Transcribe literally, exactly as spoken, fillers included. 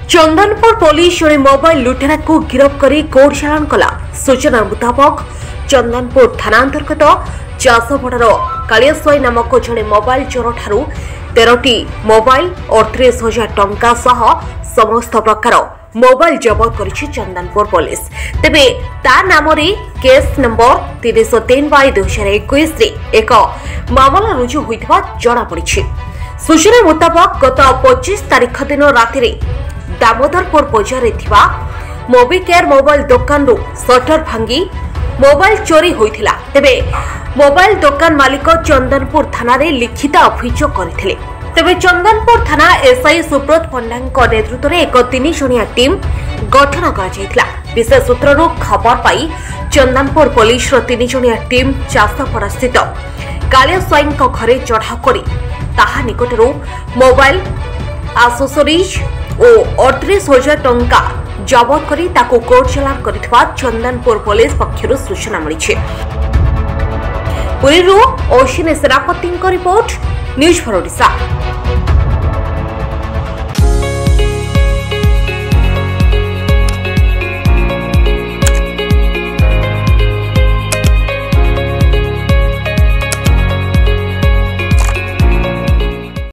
Chandanpur police जड़े mobile लुटेरा को गिरफ्त कर कोर्ट चालान कला। सूचना मुताबक चंदनपुर थाना अंतर्गत चाषपड़ार कालियासाई नामक जड़े मोबाइल चोर ठारू तेरह मोबाइल अड़तीस हजार टंका सह समस्त प्रकार मोबाइल जबत कर चंदनपुर पुलिस। तेबे ता नाम केस नंबर तीन सौ तीन बाई दुई हजार एक एक मामला रुजु होता जमापड़ी। सूचना मुताबक गत पच्चीस तारीख दिन राति दामोदरपुर बजार मोबिकेयर मोबाइल दुकान रु सटर भांगी मोबाइल चोरी होइथिला। तेबे मोबाइल दुकान मालिक चंदनपुर थाना रे लिखित अभियोग करथिले। तेबे चंदनपुर थाना एसआई सुब्रत पंडा नेतृत्व में एक तीन जणिया टीम गठन कर विशेष सूत्रु खबर पाई चंदनपुर पुलिस तीन जणिया टीम चाषपड़ा स्थित कालियासाई घरे चढ़ाऊ कर ताहा निकटरू मोबाइल आसेसरीज और अड़तीस हजार टंका जबत करी ताकू कोर्ट चालान करिथबा चंदनपुर पुलिस पक्षरु सूचना मिली। पुरीरू ओशिने सेनापति रिपोर्ट न्यूज फॉर ओडिशा।